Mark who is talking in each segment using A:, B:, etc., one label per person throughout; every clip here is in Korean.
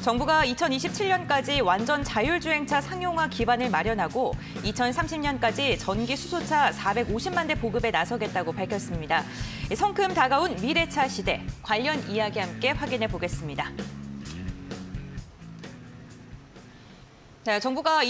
A: 정부가 2027년까지 완전 자율주행차 상용화 기반을 마련하고 2030년까지 전기 수소차 450만 대 보급에 나서겠다고 밝혔습니다. 성큼 다가온 미래차 시대, 관련 이야기 함께 확인해 보겠습니다. 네, 정부가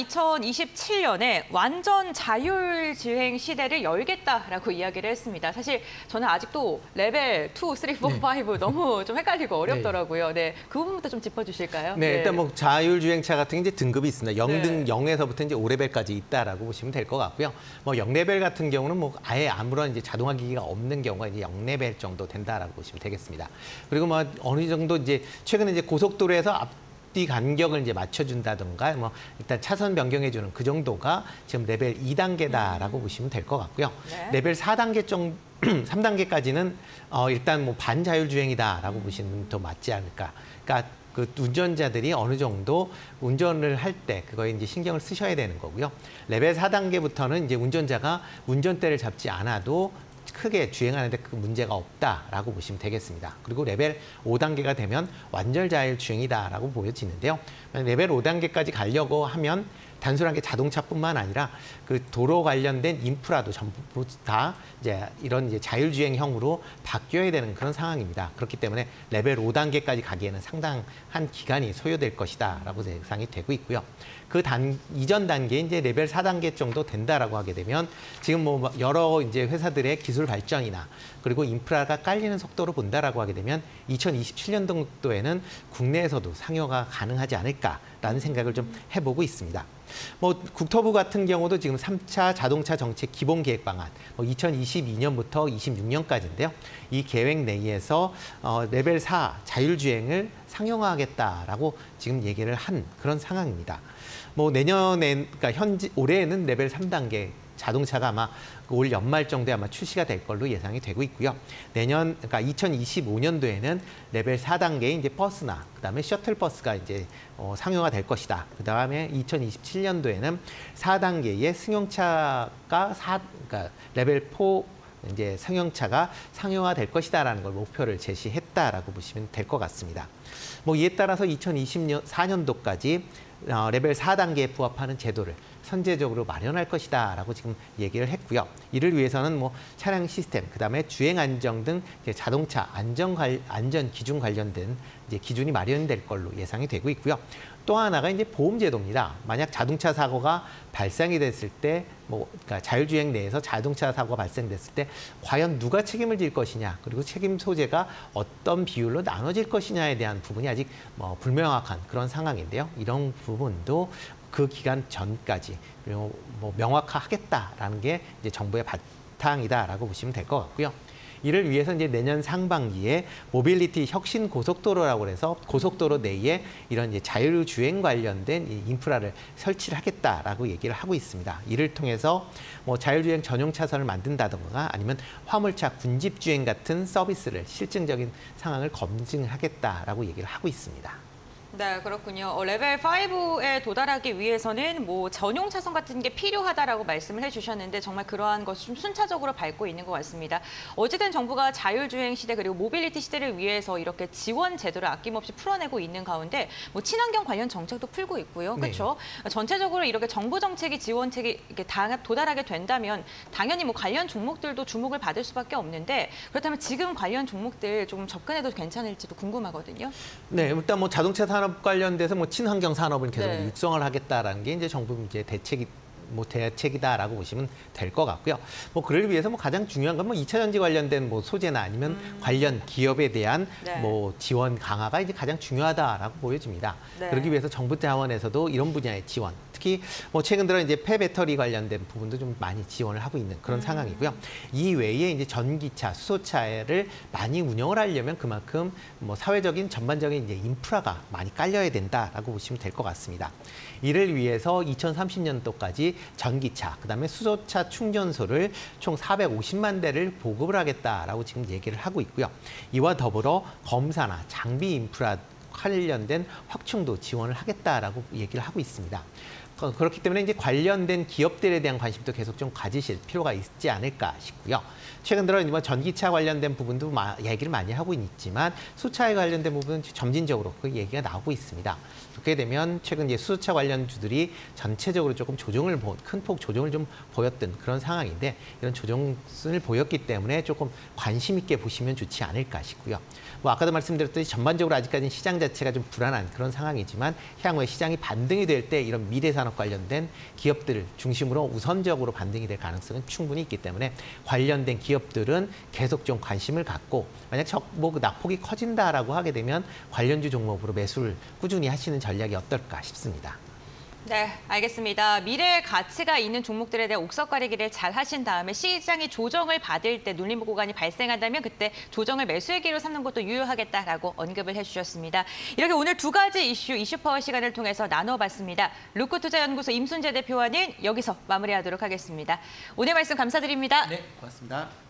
A: 2027년에 완전 자율주행 시대를 열겠다라고 이야기를 했습니다. 사실 저는 아직도 레벨 2, 3, 4, 5 너무 좀 헷갈리고 어렵더라고요. 네, 그 부분부터 좀 짚어주실까요?
B: 네, 일단 뭐 자율주행차 같은 게 이제 등급이 있습니다. 0등,
A: 네.
B: 0에서부터 이제 5레벨까지 있다라고 보시면 될 것 같고요. 뭐 0레벨 같은 경우는 뭐 아예 아무런 이제 자동화 기기가 없는 경우가 이제 0레벨 정도 된다라고 보시면 되겠습니다. 그리고 뭐 어느 정도 이제 최근에 이제 고속도로에서 앞뒤 간격을 이제 맞춰준다든가 뭐 일단 차선 변경해주는 그 정도가 지금 레벨 2단계다라고 보시면 될 것 같고요.
A: 네.
B: 레벨 4단계 정도 3단계까지는 일단 뭐 반자율주행이다라고 보시면 더 맞지 않을까. 그러니까 그 운전자들이 어느 정도 운전을 할 때 그거에 이제 신경을 쓰셔야 되는 거고요. 레벨 4단계부터는 이제 운전자가 운전대를 잡지 않아도 크게 주행하는데 그 문제가 없다라고 보시면 되겠습니다. 그리고 레벨 5단계가 되면 완전 자율주행이다라고 보여지는데요. 레벨 5단계까지 가려고 하면 단순하게 자동차뿐만 아니라 그 도로 관련된 인프라도 전부 다 이제 이런 이제 자율주행형으로 바뀌어야 되는 그런 상황입니다. 그렇기 때문에 레벨 5단계까지 가기에는 상당한 기간이 소요될 것이다라고 예상이 되고 있고요. 그 이전 단계 이제 레벨 4단계 정도 된다라고 하게 되면 지금 뭐 여러 이제 회사들의 기술 발전이나 그리고 인프라가 깔리는 속도로 본다라고 하게 되면 2027년도에는 국내에서도 상용화가 가능하지 않을까라는 생각을 좀 해보고 있습니다. 뭐 국토부 같은 경우도 지금 3차 자동차 정책 기본 계획 방안 2022년부터 26년까지인데요. 이 계획 내에서 레벨 4 자율주행을 상용화하겠다라고 지금 얘기를 한 그런 상황입니다. 뭐 내년에 그러니까 올해에는 레벨 3단계 자동차가 아마 올 연말 정도에 아마 출시가 될 걸로 예상이 되고 있고요. 내년 그러니까 2025년도에는 레벨 4단계의 이제 버스나 그다음에 셔틀버스가 이제 상용화 될 것이다. 그다음에 2027년도에는 4단계의 승용차가 그러니까 레벨 4 이제 승용차가 상용화 될 것이다라는 걸 목표를 제시했다라고 보시면 될 것 같습니다. 뭐 이에 따라서 2024년도까지 레벨 4단계에 부합하는 제도를 선제적으로 마련할 것이다라고 지금 얘기를 했고요. 이를 위해서는 뭐 차량 시스템, 그다음에 주행 안정 등 자동차 안전 기준 관련된 이제 기준이 마련될 걸로 예상이 되고 있고요. 또 하나가 이제 보험 제도입니다. 만약 자동차 사고가 발생이 됐을 때, 그러니까 자율주행 내에서 자동차 사고가 발생됐을 때 과연 누가 책임을 질 것이냐, 그리고 책임 소재가 어떤 비율로 나눠질 것이냐에 대한 부분이 아직 불명확한 그런 상황인데요. 이런 부분도 그 기간 전까지 명확화하겠다라는 게 이제 정부의 바탕이다라고 보시면 될 것 같고요. 이를 위해서 이제 내년 상반기에 모빌리티 혁신 고속도로라고 해서 고속도로 내에 이런 이제 자율주행 관련된 인프라를 설치를 하겠다라고 얘기를 하고 있습니다. 이를 통해서 뭐 자율주행 전용 차선을 만든다던가 아니면 화물차 군집주행 같은 서비스를 실증적인 상황을 검증하겠다라고 얘기를 하고 있습니다.
A: 네, 그렇군요. 레벨 5에 도달하기 위해서는 뭐 전용 차선 같은 게 필요하다라고 말씀을 해주셨는데 정말 그러한 것을 좀 순차적으로 밟고 있는 것 같습니다. 어쨌든 정부가 자율주행 시대 그리고 모빌리티 시대를 위해서 이렇게 지원 제도를 아낌없이 풀어내고 있는 가운데 뭐 친환경 관련 정책도 풀고 있고요. 그렇죠? 네. 전체적으로 이렇게 정부 정책이 지원책이 이렇게 도달하게 된다면 당연히 뭐 관련 종목들도 주목을 받을 수밖에 없는데 그렇다면 지금 관련 종목들 조금 접근해도 괜찮을지도 궁금하거든요.
B: 네, 일단 뭐 자동차 산업 관련돼서 뭐 친환경 산업을 계속
A: 네.
B: 육성을 하겠다라는 게 이제 정부 이제 대책이다라고 보시면 될 것 같고요. 뭐 그를 위해서 뭐 가장 중요한 건 뭐 2차 전지 관련된 뭐 소재나 아니면 관련 기업에 대한
A: 네.
B: 뭐 지원 강화가 이제 가장 중요하다라고 보여집니다.
A: 네.
B: 그러기 위해서 정부 차원에서도 이런 분야의 지원, 특히 뭐 최근 들어 이제 폐배터리 관련된 부분도 좀 많이 지원을 하고 있는 그런 상황이고요. 이 외에 이제 전기차, 수소차를 많이 운영을 하려면 그만큼 뭐 사회적인 전반적인 이제 인프라가 많이 깔려야 된다라고 보시면 될 것 같습니다. 이를 위해서 2030년도까지 전기차, 그다음에 수소차 충전소를 총 450만 대를 보급을 하겠다라고 지금 얘기를 하고 있고요. 이와 더불어 검사나 장비 인프라 관련된 확충도 지원을 하겠다라고 얘기를 하고 있습니다. 그렇기 때문에 이제 관련된 기업들에 대한 관심도 계속 좀 가지실 필요가 있지 않을까 싶고요. 최근 들어 뭐 전기차 관련된 부분도 얘기를 많이 하고 있지만 수차에 관련된 부분은 점진적으로 그 얘기가 나오고 있습니다. 그렇게 되면 최근 이제 수소차 관련주들이 전체적으로 조금 큰 폭 조정을 좀 보였던 그런 상황인데 이런 조정을 보였기 때문에 조금 관심 있게 보시면 좋지 않을까 싶고요. 뭐 아까도 말씀드렸듯이 전반적으로 아직까지는 시장 자체가 좀 불안한 그런 상황이지만 향후에 시장이 반등이 될 때 이런 미래산업 관련된 기업들을 중심으로 우선적으로 반등이 될 가능성은 충분히 있기 때문에 관련된 기업들은 계속 좀 관심을 갖고 만약 그 낙폭이 커진다라고 하게 되면 관련주 종목으로 매수를 꾸준히 하시는 전략이 어떨까 싶습니다.
A: 네, 알겠습니다. 미래의 가치가 있는 종목들에 대한 옥석 가리기를 잘 하신 다음에 시장이 조정을 받을 때 눌림 구간이 발생한다면 그때 조정을 매수의 기로 삼는 것도 유효하겠다라고 언급을 해주셨습니다. 이렇게 오늘 두 가지 이슈파워 시간을 통해서 나눠봤습니다. 루크투자연구소 임순재 대표와는 여기서 마무리하도록 하겠습니다. 오늘 말씀 감사드립니다.
B: 네, 고맙습니다.